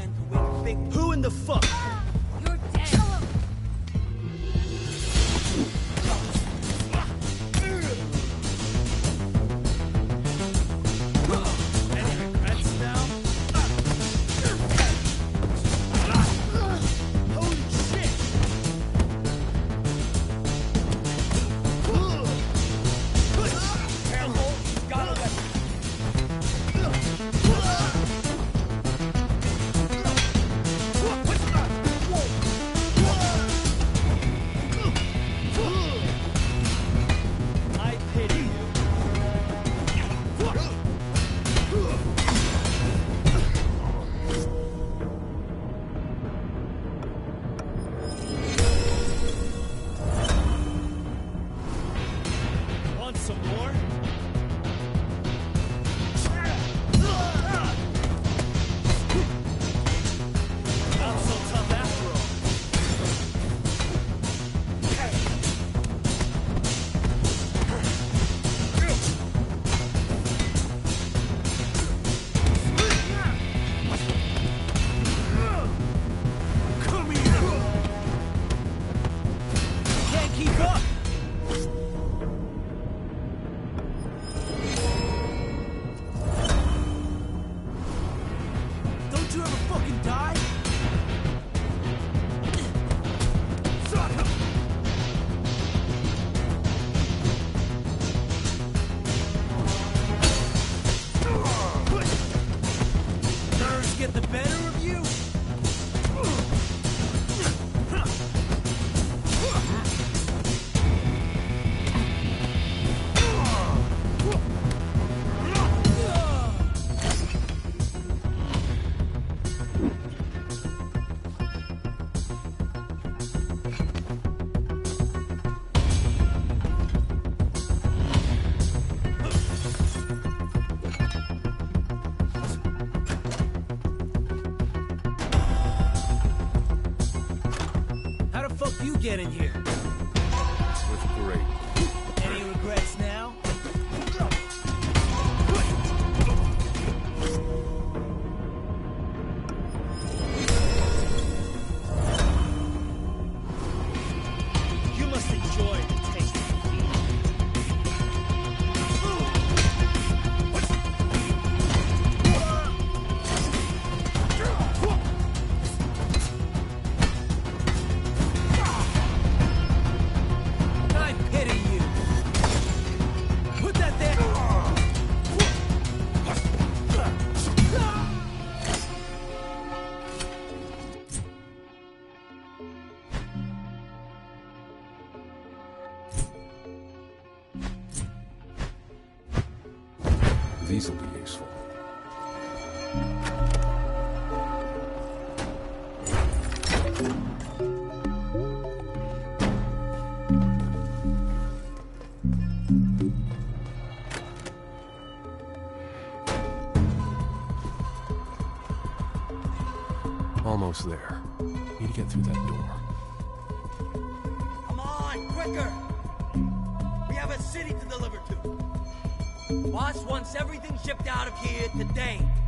man to wake a big... Who in the fuck? You're dead. Any regrets now? Holy shit! Careful, got a weapon. I pity you. Want some more? Not so tough after all. Come here! Can't keep up! Don't you ever fucking die? Nerves get the better of you? How the fuck you get in here? With great. Any regrets now? You must enjoy the taste of defeat. I pity you. Put that there. These will be useful. Almost there. Need to get through that door. Come on, quicker! We have a city to deliver to. Boss wants everything shipped out of here today.